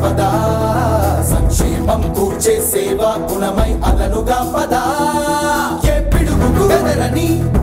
పదా సంక్షేమం కూర్చే సేవా గుణమై అదనుగా పదా ఏ పిడుగుకు బెదరని